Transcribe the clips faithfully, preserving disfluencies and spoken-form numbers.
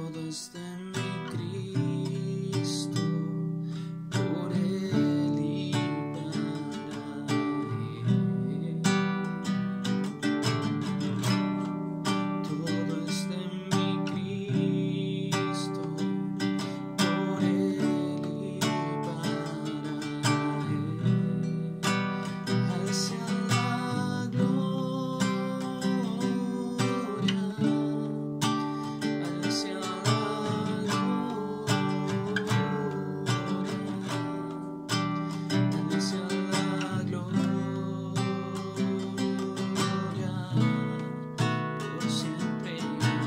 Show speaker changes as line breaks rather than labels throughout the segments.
Todo está en mi Cristo, por Él y para Él. Todo está en mi Cristo, por Él y para Él. Hacia la gloria, hacia la gloria, hacia la gloria, por siempre.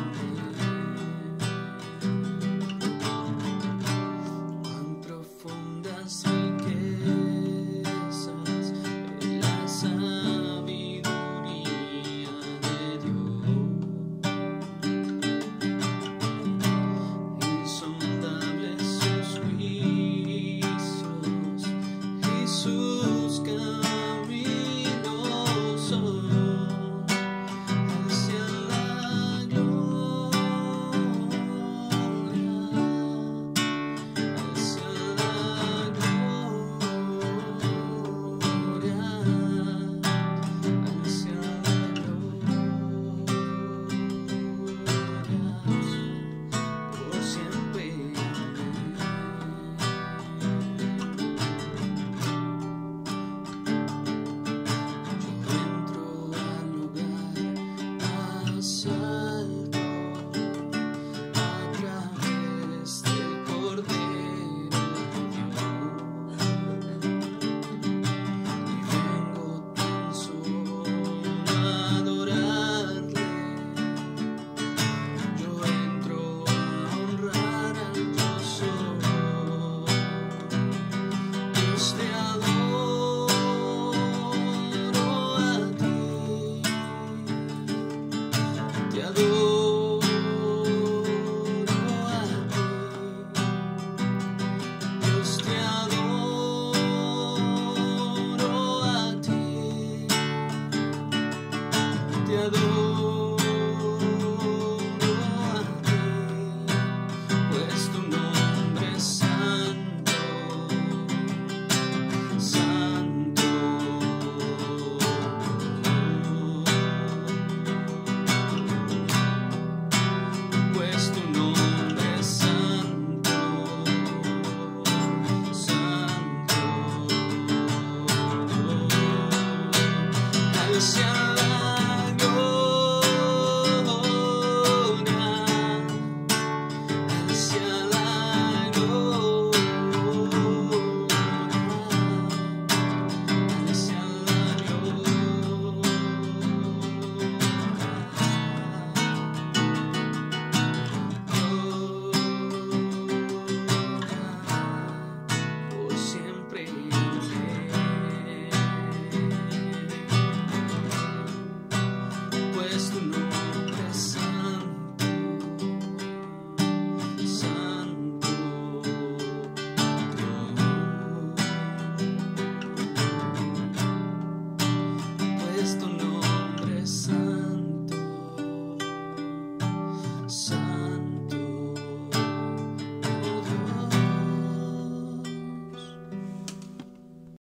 Cuán profundas riquezas en la sabiduría de Dios, insondables sus juicios y sus caminos son. Hacia la gloria, hacia la gloria, hacia la gloria, por siempre. Yo entro al lugar más alto a través del Cordero de Dios, y vengo tan solo a adorarle. Yo entro a honrar al yo soy. Dios, te adoro a ti, te adoro.